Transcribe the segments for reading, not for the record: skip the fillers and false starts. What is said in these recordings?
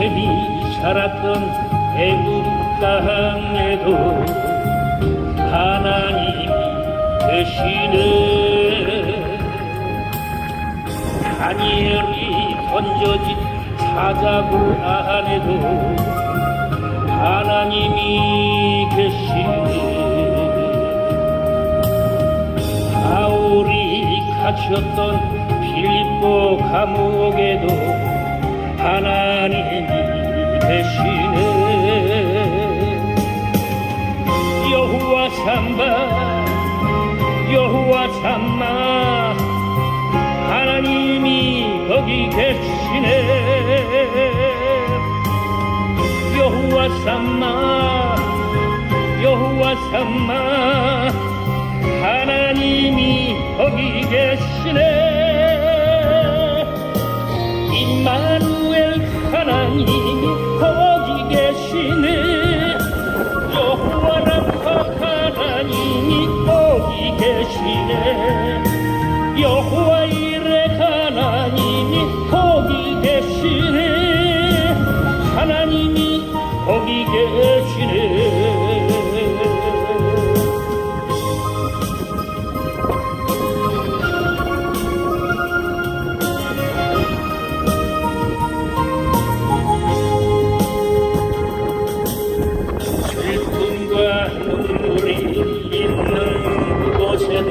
요셉이 살았던 애굽 땅에도 하나님이 계시네. 다니엘이 던져진 사자굴 안에도 하나님이 계시네. 바울이 갇혔던 빌립보 감옥에도 하나님이 계시네. 여호와 삼바 여호와 삼마 하나님이 거기 계시네. 여호와 삼마 여호와 삼마 하나님이 거기 계시네. 임마누엘 하나님이 거기 계시네. 여호와 라파 하나님이 거기 계시네. 여호와 이레 하나님이 거기 계시네. 하나님이 거기 계시네. 슬픔과 눈물이 있는 곳에도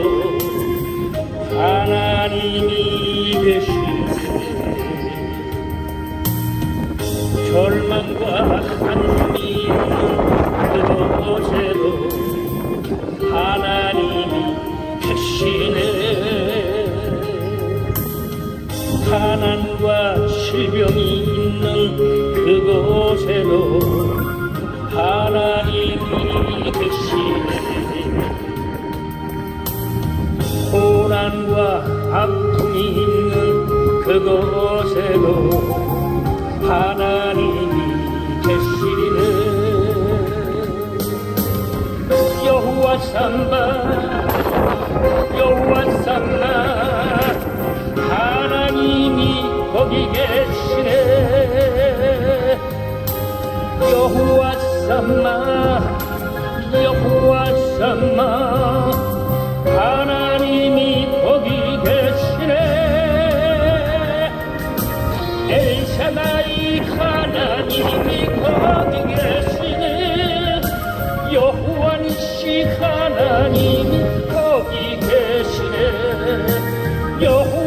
하나님이 계시네. 절망과 한숨이 있는 그곳에도 하나님이 계시네. 가난과 질병이 있는 그곳에도 하나님이 계시네. 고난과 아픔이 있는 그곳에도 하나님이 계시네. 여호와 삼바 여호와 삼마 하나님이 거기 계시네. 여호와 삼마 여호와 삼마 하나님이 거기 계시네. 엘샤다이 하나님이 거기 계시네. 여호와 니시 하나님이 거기 계시네. 여호와